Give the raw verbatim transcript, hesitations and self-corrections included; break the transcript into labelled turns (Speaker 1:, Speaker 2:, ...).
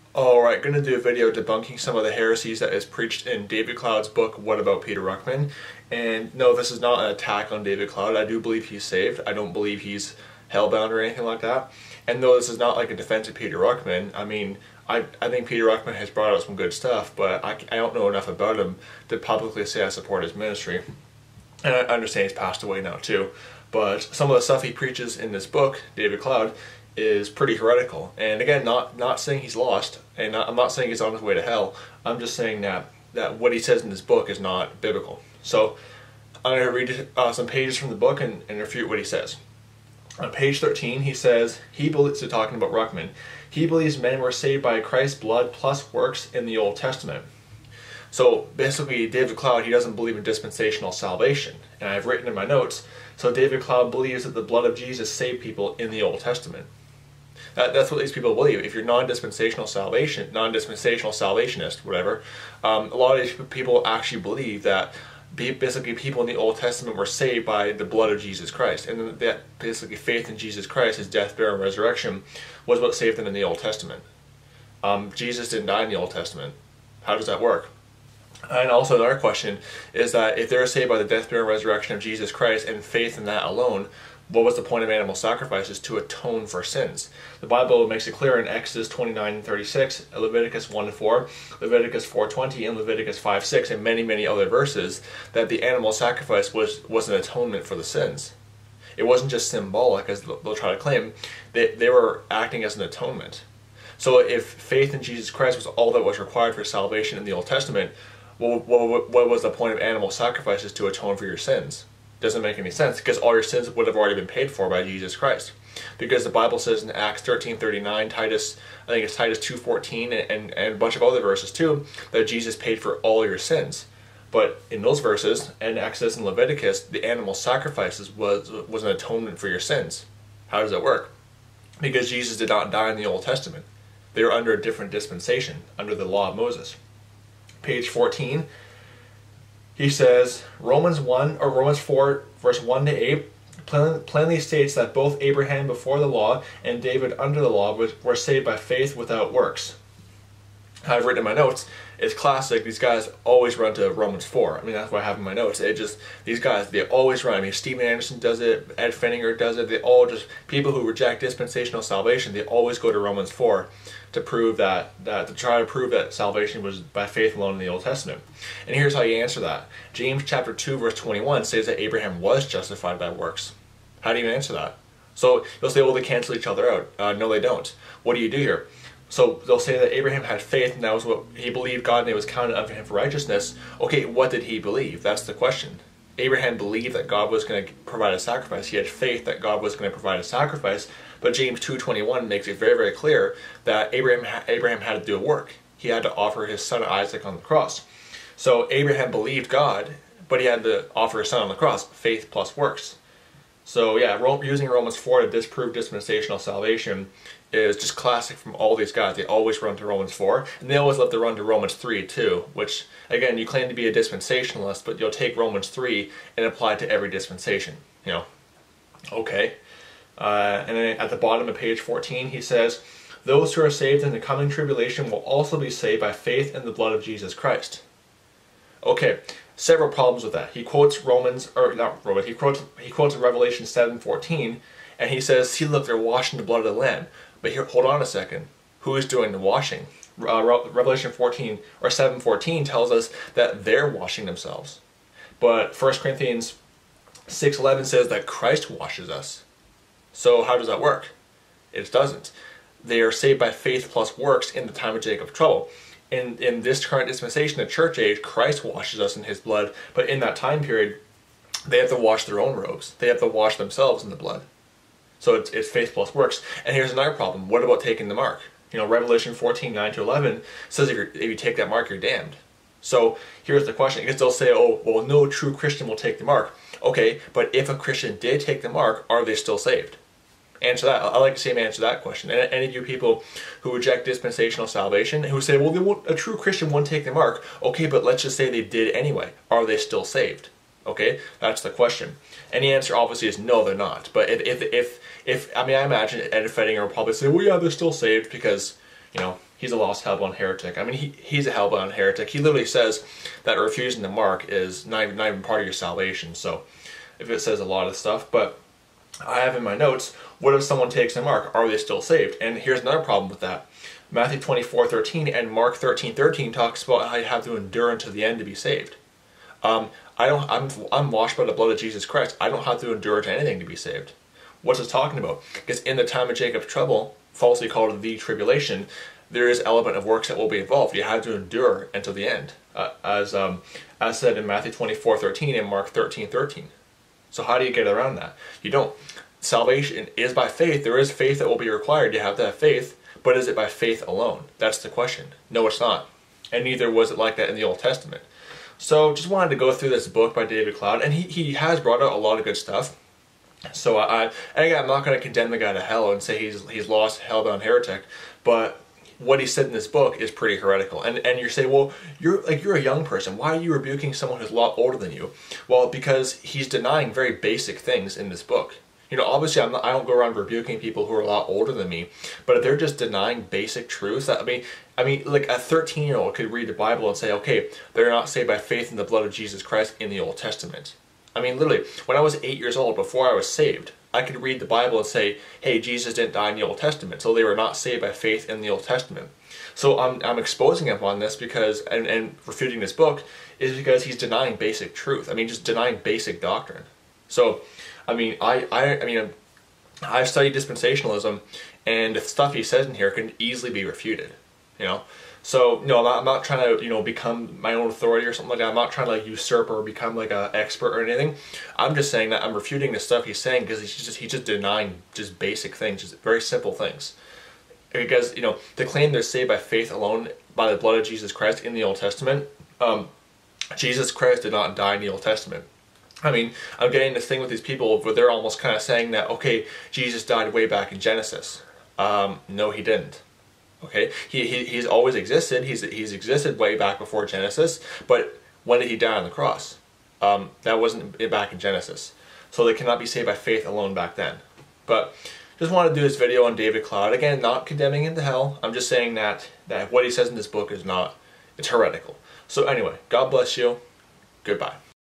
Speaker 1: Alright, going to do a video debunking some of the heresies that is preached in David Cloud's book, What About Peter Ruckman? And no, this is not an attack on David Cloud. I do believe he's saved. I don't believe he's hellbound or anything like that. And though this is not like a defense of Peter Ruckman, I mean, I, I think Peter Ruckman has brought out some good stuff, but I, I don't know enough about him to publicly say I support his ministry. And I understand he's passed away now too. But some of the stuff he preaches in this book, David Cloud, is pretty heretical. And again, not not saying he's lost, and not, I'm not saying he's on his way to hell. I'm just saying that that what he says in this book is not biblical. So I'm going to read uh, some pages from the book and, and refute what he says. On page thirteen, he says, he believes, so talking about Ruckman, he believes men were saved by Christ's blood plus works in the Old Testament. So basically, David Cloud, he doesn't believe in dispensational salvation. And I've written in my notes, so David Cloud believes that the blood of Jesus saved people in the Old Testament. That, that's what these people believe. If you're non-dispensational salvation, non-dispensational salvationist, whatever, um, a lot of these people actually believe that basically people in the Old Testament were saved by the blood of Jesus Christ. And that basically faith in Jesus Christ, his death, burial, and resurrection, was what saved them in the Old Testament. Um, Jesus didn't die in the Old Testament. How does that work? And also another question is that if they're saved by the death, burial, and resurrection of Jesus Christ and faith in that alone, what was the point of animal sacrifices? To atone for sins. The Bible makes it clear in Exodus twenty-nine and thirty-six, Leviticus one and four, Leviticus four twenty, and Leviticus five six, and many, many other verses, that the animal sacrifice was, was an atonement for the sins. It wasn't just symbolic, as they'll try to claim. They, they were acting as an atonement. So if faith in Jesus Christ was all that was required for salvation in the Old Testament, what, what, what was the point of animal sacrifices to atone for your sins? Doesn't make any sense, because all your sins would have already been paid for by Jesus Christ. Because the Bible says in Acts thirteen thirty-nine, Titus, I think it's Titus two fourteen, and, and, and a bunch of other verses too, that Jesus paid for all your sins. But in those verses, and Exodus and Leviticus, the animal sacrifices was, was an atonement for your sins. How does that work? Because Jesus did not die in the Old Testament. They were under a different dispensation, under the law of Moses. Page fourteen. He says, Romans one, or Romans four, verse one to eight, plainly states that both Abraham before the law and David under the law were saved by faith without works. I've written in my notes, it's classic, these guys always run to Romans four. I mean, that's what I have in my notes. It just, these guys, they always run. I mean, Steven Anderson does it, Ed Fenninger does it. They all just, people who reject dispensational salvation, they always go to Romans four to prove that, that to try to prove that salvation was by faith alone in the Old Testament. And here's how you answer that. James chapter two, verse twenty-one says that Abraham was justified by works. How do you answer that? So you'll say, well, they cancel each other out. Uh, no, they don't. What do you do here? So they'll say that Abraham had faith, and that was what he believed God, and it was counted unto him for righteousness. Okay, what did he believe? That's the question. Abraham believed that God was going to provide a sacrifice. He had faith that God was going to provide a sacrifice. But James two twenty-one makes it very, very clear that Abraham Abraham had to do a work. He had to offer his son Isaac on the cross. So Abraham believed God, but he had to offer his son on the cross. Faith plus works. So yeah, using Romans four to disprove dispensational salvation is just classic from all these guys. They always run to Romans four, and they always love to run to Romans three too, which, again, you claim to be a dispensationalist, but you'll take Romans three and apply it to every dispensation. You know, okay. Uh, and then at the bottom of page fourteen, he says, those who are saved in the coming tribulation will also be saved by faith in the blood of Jesus Christ. Okay, several problems with that. He quotes Romans, or not Romans, he quotes, he quotes Revelation seven fourteen, and he says, see, look, they're washing the blood of the Lamb. But here, hold on a second. Who is doing the washing? Uh, Revelation fourteen, or seven fourteen tells us that they're washing themselves. But First Corinthians six eleven says that Christ washes us. So how does that work? It doesn't. They are saved by faith plus works in the time of Jacob's trouble. In, in this current dispensation, the church age, Christ washes us in his blood, but in that time period, they have to wash their own robes. They have to wash themselves in the blood. So it's, it's faith plus works. And here's another problem. What about taking the mark? You know, Revelation fourteen, nine to eleven says if, you're, if you take that mark, you're damned. So here's the question. Because they'll say, oh, well, no true Christian will take the mark. Okay, but if a Christian did take the mark, are they still saved? Answer that. I like to see him answer that question. And any of you people who reject dispensational salvation, who say, well, they won't, a true Christian won't take the mark. Okay, but let's just say they did anyway. Are they still saved? Okay, that's the question. And the answer obviously is no, they're not. But if, if, if, if I mean, I imagine Ed Fettinger will probably say, well, yeah, they're still saved because, you know, he's a lost hellbound heretic. I mean, he, he's a hellbound heretic. He literally says that refusing the mark is not even, not even part of your salvation. So if it says a lot of stuff, but I have in my notes, what if someone takes the mark? Are they still saved? And here's another problem with that. Matthew twenty-four thirteen and Mark thirteen thirteen talks about how you have to endure unto the end to be saved. Um, I don't, I'm, I'm washed by the blood of Jesus Christ. I don't have to endure to anything to be saved. What's it talking about? Because in the time of Jacob's trouble, falsely called the tribulation, there is element of works that will be involved. You have to endure until the end, uh, as um, as said in Matthew twenty-four thirteen and Mark thirteen thirteen. So how do you get around that? You don't. Salvation is by faith. There is faith that will be required. You have to have faith, but is it by faith alone? That's the question. No, it's not. And neither was it like that in the Old Testament. So just wanted to go through this book by David Cloud, and he, he has brought out a lot of good stuff. So I, I and again, I'm not going to condemn the guy to hell and say he's he's lost, hellbound heretic, but what he said in this book is pretty heretical. And and you say, well, you're like you're a young person. Why are you rebuking someone who's a lot older than you? Well, because he's denying very basic things in this book. You know, obviously, I'm not, I don't go around rebuking people who are a lot older than me, but if they're just denying basic truths, that, I mean, I mean, like a thirteen-year-old could read the Bible and say, okay, they're not saved by faith in the blood of Jesus Christ in the Old Testament. I mean, literally, when I was eight years old, before I was saved, I could read the Bible and say, hey, Jesus didn't die in the Old Testament, so they were not saved by faith in the Old Testament. So I'm, I'm exposing him on this because, and, and refuting this book, is because he's denying basic truth. I mean, just denying basic doctrine. So, I mean, I, I, I mean, I've studied dispensationalism, and the stuff he says in here can easily be refuted, you know? So, no, I'm not, I'm not trying to, you know, become my own authority or something like that. I'm not trying to, like, usurp or become, like, an expert or anything. I'm just saying that I'm refuting the stuff he's saying because he's just, he's just denying just basic things, just very simple things. Because, you know, to claim they're saved by faith alone by the blood of Jesus Christ in the Old Testament, um, Jesus Christ did not die in the Old Testament. I mean, I'm getting this thing with these people where they're almost kind of saying that, okay, Jesus died way back in Genesis. Um, no, he didn't. Okay, he, he he's always existed. He's he's existed way back before Genesis. But when did he die on the cross? Um, that wasn't back in Genesis. So they cannot be saved by faith alone back then. But just wanted to do this video on David Cloud. Again, not condemning him to hell. I'm just saying that that what he says in this book is not, it's heretical. So anyway, God bless you. Goodbye.